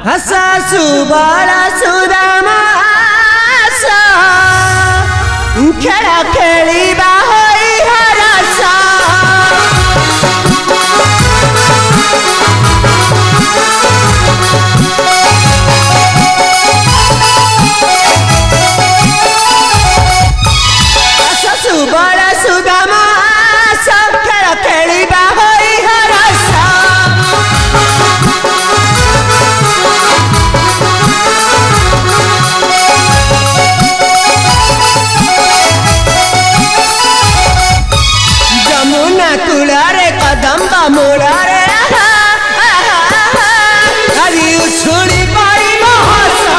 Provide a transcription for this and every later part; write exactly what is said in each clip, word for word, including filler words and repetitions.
हसासु बड़ा सुदामा खेला खेलिबा होई हरसा हसासु बड़ा सुदामा खेला खेलिबा होई हरसा कुलारे कदम्बा मोड़ारे अरे उछुड़ी पाई महसा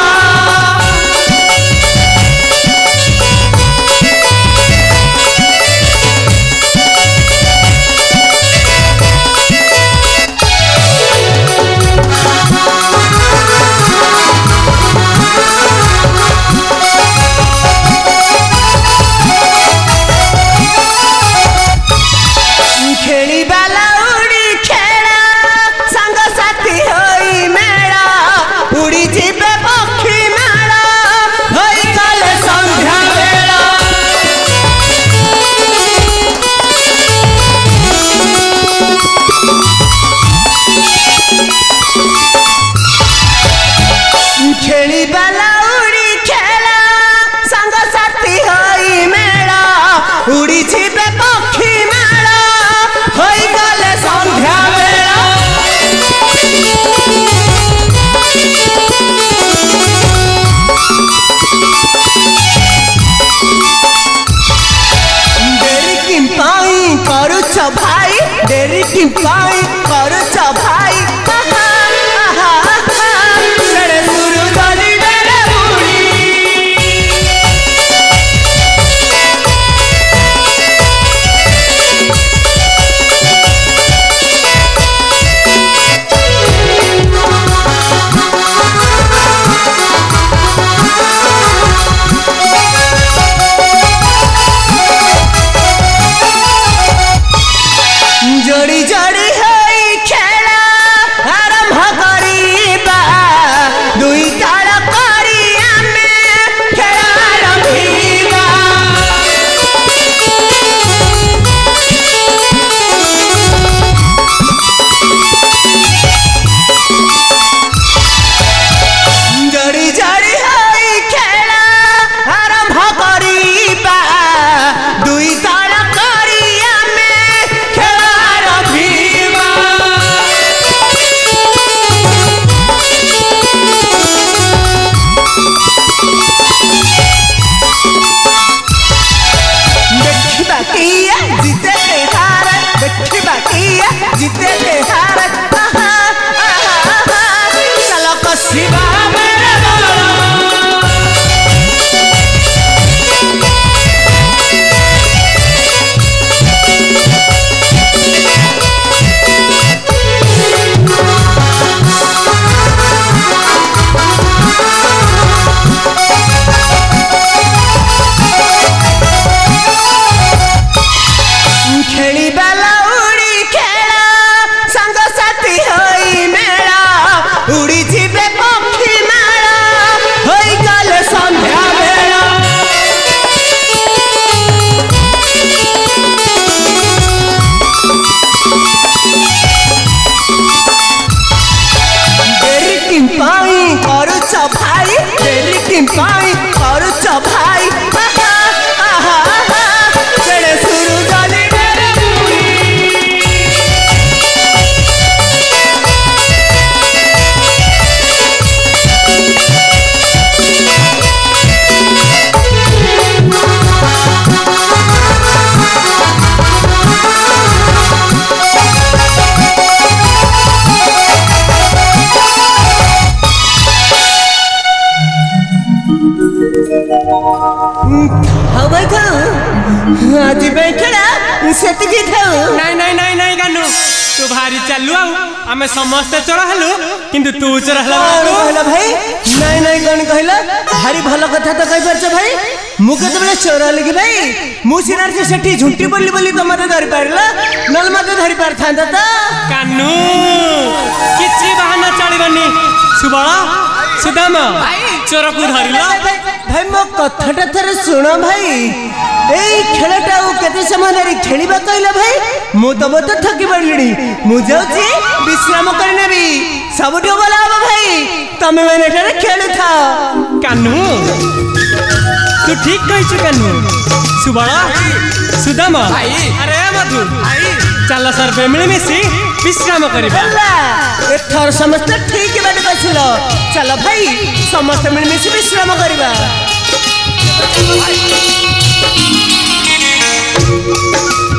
खेली बाला उड़ी खेला संग साथी होई मेला उड़ी जीवे पक्षी मेला होई गले संध्या बेला खेली बाला उड़ी खेला संग साथी होई मेला उड़ी जीवे पक्षी मेला होई गले संध्या बेला डेरी किम पाई करुछ भाई डेरी किम पाई करुछ भाई सेड़े सुरु गली बेले बुड़ी जोड़ी जोड़ी होई खेला आरंभ करीबा दुई ताल करी आमे खेला आरंभिबा जोड़ी जोड़ी होई खेला आरंभ करीबा दुई ताल करी आमे खेला आरंभिबा देखिबा किया जीते के हार देखिबा किया जीते के हार चलो कसिबा मेरे खेली बाला उड़ी खेला संग साथी होई मेला उड़ी जीवे पक्षी मेला होई गले संध्या बेला डेरी किम पाई करुछ भाई डेरी किम पाई करुछ भाई सेड़े सुरु गली हवा था आज बैठला सेतकी था नहीं नहीं नहीं नहीं गानु तू भारी चलु आमे समस्त चढ़ हलु किंतु तू चढ़ला कहला भाई नहीं नहीं कौन कहला भारी भल कथा तो कहि परछ भाई मु केतबेले चोरा लगी भाई मु सिनार से सेठी झुंटी बोली बोली तो मते धरि पारला नल मते धरि पार थांदा त कानु किछि बहाना चलिबनी सुबला सुदामा चोर को धरिला भाई मो कथाटा थरे सुनो भाई एई खेलटा ओ केते समय धरि खेलिबा कहला भाई मु तो बत थकी पड़लिनी मु जाउची विश्राम कर नेबी सबटो बोला अब भाई तमे मैंने एठारे खेलु था कान्हू तू ठीक कहिछु कान्हू सुबला सुदामा अरे मधु चल सर पे मिली मिसी विश्राम करिबा एथर समस्त ठीक बात कछलो चलो भाई समस्त मिली मिसी विश्राम करिबा।